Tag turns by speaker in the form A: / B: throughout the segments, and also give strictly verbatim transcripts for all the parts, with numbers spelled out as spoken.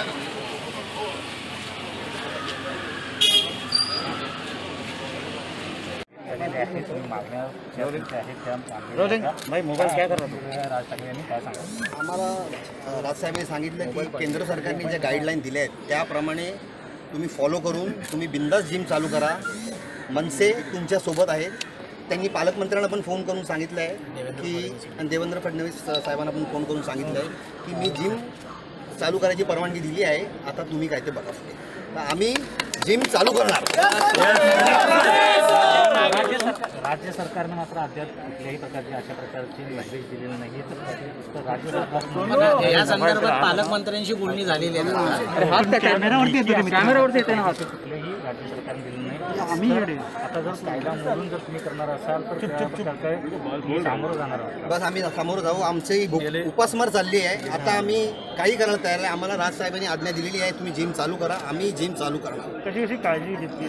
A: भाई मोबाईल काय करत राज ठाकरे यांनी काय सांगितलं?
B: आम्हाला राजसाहेबांनी सांगितलं की केंद्र सरकारने ज्या गाईडलाईन दिल्या आहेत त्याप्रमाणे तुम्ही फॉलो करून तुम्ही बिंदास जिम चालू करा. मनसे तुमच्यासोबत आहेत. त्यांनी पालकमंत्र्यांना पण फोन करून सांगितलं आहे की आणि देवेंद्र फडणवीस साहेबांना पण फोन करून सांगितलं आहे की मी जिम चालू करायची परवानगी दिली आहे, आता तुम्ही काय ते बघा. तर आम्ही जिम चालू करणार.
A: राज्य सरकार राज्य सरकारने मात्र अद्याप कुठल्याही प्रकारची अशा प्रकारची निर्देश दिलेला नाही. तर राज्य सरकार
C: या संदर्भात पालकमंत्र्यांशी बोलणी झालेली आहे.
A: कॅमेरावरती येते कॅमेरावरती येते ना. कुठलेही राज्य सरकारने दिलेलं नाही. आम्ही आता जर कायदा मोडून जर तुम्ही करणार असाल तर काय सामोरं जाणार आहोत.
B: बस आम्ही सामोरं जाऊ. आमची उपासमार चालली आहे. आता आम्ही काही करायला तयार आहे. आम्हाला राजसाहेबांनी आज्ञा दिलेली आहे तुम्ही जिम चालू करा. आम्ही जिम चालू करणार.
A: कशी कशी काळजी घेतली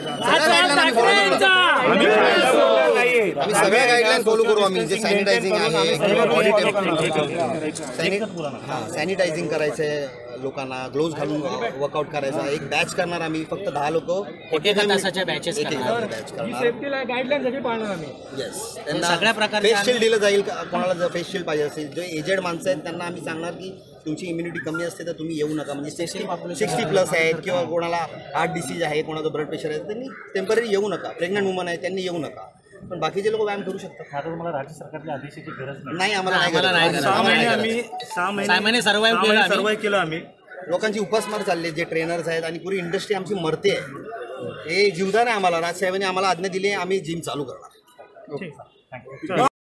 B: आम्ही सगळ्या गाईडलाईन फॉलो करू. आम्ही जे सॅनिटायझिंग आहे किंवा बॉडी टेम्परेचर हां सॅनिटायझिंग करायचं आहे, लोकांना ग्लोव्ज घालून वर्कआउट करायचा. एक बॅच करणार आम्ही, फक्त दहा लोक
C: एका तासाच्या बॅचेस
B: बॅच करणार.
A: गाईडलाईन पाळणार आम्ही.
B: येस,
C: सगळ्या प्रकारचे
B: फेस शील्ड दिलं जाईल. कोणाला जर फेस शील्ड पाहिजे असेल, जे एजेड माणसं आहेत त्यांना आम्ही सांगणार की तुमची इम्युनिटी कमी असते तर तुम्ही येऊ नका. म्हणजे सिक्स्टी सिक्स्टी प्लस आहेत किंवा कोणाला हार्ट डिसीज आहे, कोणाचं ब्लड प्रेशर आहे, त्यांनी टेम्पररी येऊ नका. प्रेग्नंट वुमन आहे त्यांनी येऊ नका. पण बाकीचे लोक व्यायाम करू शकतात.
A: आता तुम्हाला राज्य सरकारच्या आदेशाची गरज
B: नाही. आम्हाला
C: आम्हाला नाही
B: नाही.
C: सहा महिने
A: आम्ही सहा
C: महिने सर्वाइव्ह केलं आम्ही.
A: सर्वाइव्ह केलं आम्ही.
B: लोकांची उपासमार चालली जे ट्रेनर्स आहेत आणि पुरी इंडस्ट्री आमची मरते आहे. हे जीवदान आहे आम्हाला. राजसाहेबांनी आम्हाला आज्ञा दिली आहे, आम्ही जिम चालू करणार.
A: थँक्यू.